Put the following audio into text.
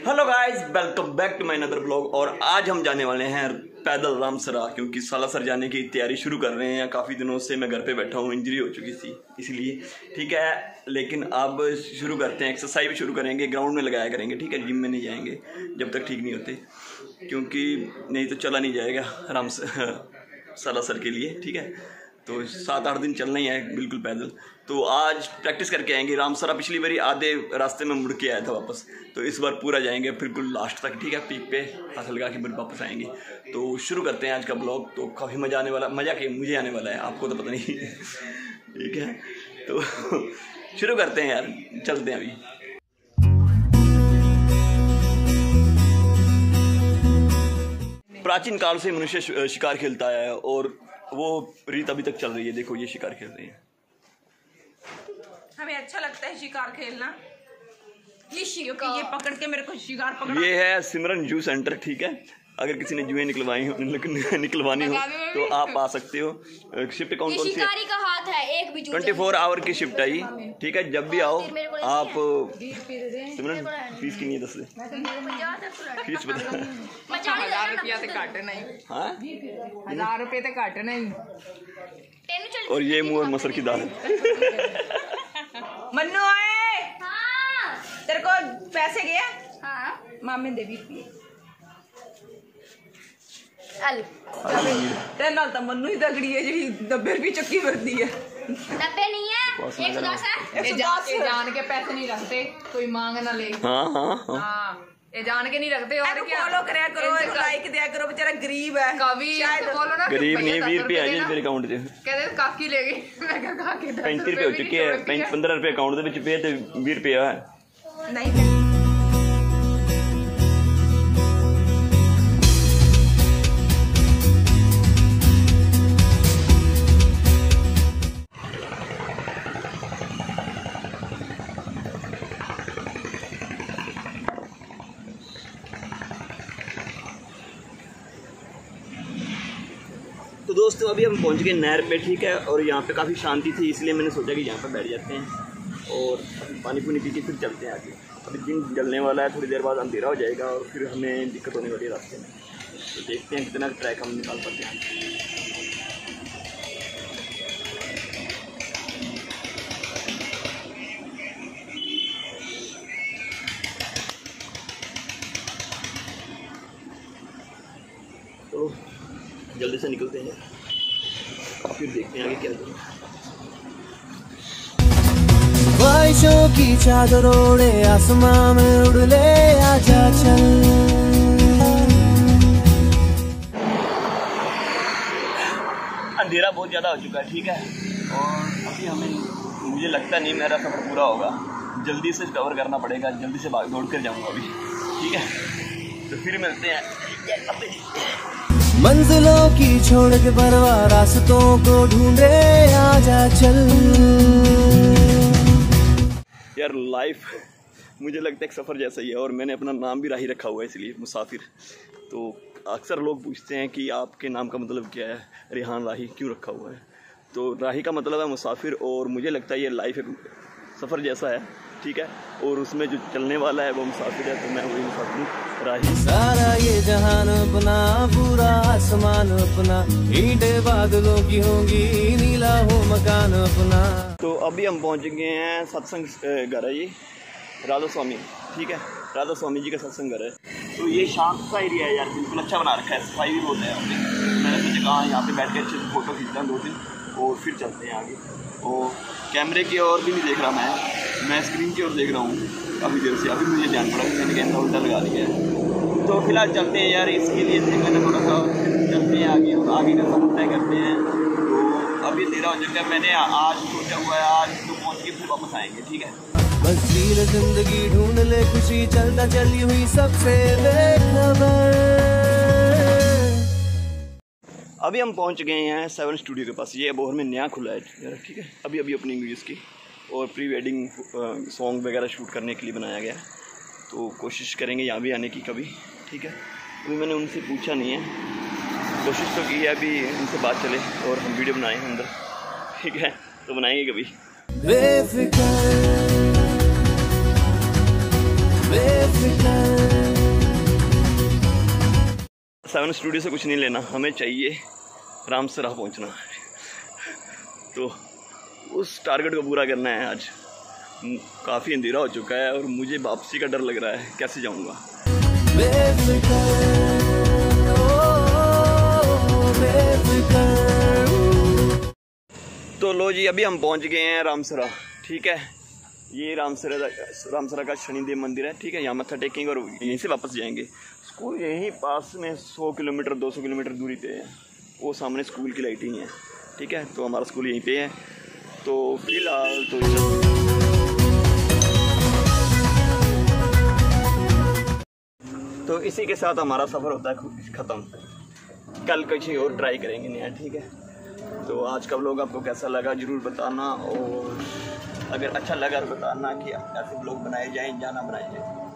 Hello guys, welcome back to my another blog. और आज हम जाने वाले हैं पैदल रामसरा, क्योंकि सालासर जाने की तैयारी शुरू कर रहे हैं। काफ़ी दिनों से मैं घर पे बैठा हूँ, इंजरी हो चुकी थी इसलिए, ठीक है। लेकिन अब शुरू करते हैं, एक्सरसाइज भी शुरू करेंगे, ग्राउंड में लगाया करेंगे, ठीक है। जिम में नहीं जाएंगे जब तक ठीक नहीं होते, क्योंकि नहीं तो चला नहीं जाएगा सालासर के लिए, ठीक है। तो 7-8 दिन चलना ही है बिल्कुल पैदल। तो आज प्रैक्टिस करके आएंगे। रामसरा पिछली बारी आधे रास्ते में मुड़ के आया था वापस, तो इस बार पूरा जाएंगे बिल्कुल लास्ट तक, ठीक है। पीक पे हाथ लगा के फिर वापस आएंगे। तो शुरू करते हैं आज का ब्लॉग। तो काफ़ी मज़ा आने वाला, मज़ा के मुझे आने वाला है, आपको तो पता नहीं ठीक है। तो शुरू करते हैं यार, चलते हैं अभी। प्राचीन काल से मनुष्य शिकार खेलता है और वो रीत अभी तक चल रही है। देखो ये शिकार खेल रहे हैं। हमें अच्छा लगता है शिकार खेलना, क्योंकि ये पकड़ के मेरे को शिकार पकड़ा। ये है सिमरन जू सेंटर, ठीक है। अगर किसी ने जुएं निकलवानी हो तो आप आ सकते हो। शिफ्ट कौन सी? शिकारी का हाथ है, एक भी 24 आवर की शिफ्ट है ये, ठीक है। जब भी आओ आप। सिमरन फीस की नहीं है 10 फीस बता। 1000 रुपया से काट नहीं। हाँ 1000 रुपये से काट नहीं। और ये मुँह और मसर की दाल। मन्नू आए। हाँ। तेरे को पैसे गए? हाँ। मामे दे 20 रुपये। मन्नू ही तगड़ी है जी, 90 रुपये चक्की भरती है। 90 नहीं है, 110 है। ये जान के पैसे नहीं रखते, कोई मांग ना ले। हाँ ये जान के नहीं रखते। और क्या फॉलो करा करो, लाइक दिया करो, बेचारा गरीब है। कभी फॉलो ना, गरीब नहीं, 20 रुपये है मेरे अकाउंट से। कहते काकी ले गई, मैं क्या काकी 35 रुपये हो चुके हैं। 15 रुपये अकाउंट के पे तो 20 रुपये है। नहीं तो दोस्तों अभी हम पहुंच गए नहर पे, ठीक है। और यहाँ पे काफ़ी शांति थी, इसलिए मैंने सोचा कि यहाँ पे बैठ जाते हैं और पानी पूनी पी के फिर चलते हैं आगे। अभी दिन जलने वाला है, थोड़ी देर बाद अंधेरा हो जाएगा और फिर हमें दिक्कत होने वाली है रास्ते में। तो देखते हैं कितना ट्रैक हम निकाल पाते हैं। तो जल्दी से निकलते हैं, फिर देखते हैं आगे क्या करें। ख्वाहिशों की चादर ओढ़े आसमां में उड़ ले, आजा चल। अंधेरा बहुत ज़्यादा हो चुका है, ठीक है। और अभी मुझे लगता नहीं मेरा सफ़र पूरा होगा। जल्दी से कवर करना पड़ेगा, जल्दी से भाग दौड़ कर जाऊँगा अभी, ठीक है। तो फिर मिलते हैं। मंजिलों की छोड़ के परवाह रास्तों को ढूंढे, आजा चल। यार लाइफ मुझे लगता है एक सफ़र जैसा ही है। और मैंने अपना नाम भी राही रखा हुआ है, इसलिए मुसाफिर। तो अक्सर लोग पूछते हैं कि आपके नाम का मतलब क्या है, रेहान राही क्यों रखा हुआ है। तो राही का मतलब है मुसाफिर, और मुझे लगता है ये लाइफ एक सफ़र जैसा है, ठीक है। और उसमें जो चलने वाला है वो मुसाफिर है, तो मैं वही मुसाफिर राही। सारा ये जहान अपना, पूरा आसमान अपना, ईंटें बादलों की होंगी, नीला हो मकान अपना। तो अभी हम पहुंच गए हैं सत्संग घर है ये, राधा स्वामी, ठीक है। राधा स्वामी जी का सत्संग घर है। तो ये शांत सा एरिया है यार, बिल्कुल अच्छा बना रखा है, सफाई भी बहुत है यहाँ पे। मैंने सोचा कहाँ यहाँ पे बैठ के अच्छे से फ़ोटो खींचता हूँ 2 दिन और फिर चलते हैं आगे। और कैमरे की ओर भी नहीं देख रहा मैं स्क्रीन की ओर देख रहा हूँ काफ़ी देर से। अभी मुझे ध्यान पड़ा कि मैंने कैमरा उल्टा लगा दिया है। तो फिलहाल चलते हैं यार, इसके लिए मैंने थोड़ा सा चलते हैं आगे और आगे का सफ़र तय करते हैं। तो अभी अंधेरा हो चुका है। मैंने आज सोचा हुआ है आज तो पहुँच के फिर वापस आएंगे, ठीक है। बस जील जिंदगी ढूंढ ले खुशी, चलता चली हुई सबसे बेखबर। अभी हम पहुंच गए हैं 7 स्टूडियो के पास। ये अबोहर में नया खुला है यार, ठीक है। अभी ओपनिंग हुई इसकी, और प्री वेडिंग सॉन्ग वगैरह शूट करने के लिए बनाया गया। तो कोशिश करेंगे यहाँ भी आने की कभी, ठीक है। अभी मैंने उनसे पूछा नहीं है, कोशिश तो की है, अभी उनसे बात चले और हम वीडियो बनाएं अंदर, ठीक है। तो बनाएंगे कभी। बेफिक्र। 7 स्टूडियो से कुछ नहीं लेना, हमें चाहिए रामसरा पहुंचना। तो उस टारगेट को पूरा करना है आज। काफ़ी अंधेरा हो चुका है और मुझे वापसी का डर लग रहा है, कैसे जाऊंगा। तो लो जी, अभी हम पहुंच गए हैं रामसरा। ठीक है, ये रामसरा का शनिदेव मंदिर है। ठीक है, यहाँ मत्था टेकेंगे और यहीं से वापस जाएंगे। स्कूल यहीं पास में 100 किलोमीटर 200 किलोमीटर दूरी पे है। वो सामने स्कूल की लाइटिंग है। ठीक है, तो हमारा स्कूल यहीं पे है। तो फिलहाल तो इसी के साथ हमारा सफ़र होता है ख़त्म। कल कहीं और ट्राई करेंगे नया। ठीक है, तो आज का व्लॉग आपको कैसा लगा ज़रूर बताना, और अगर अच्छा लगा तो बताना कि ऐसे व्लॉग बनाए जाएं या ना बनाए जाएं।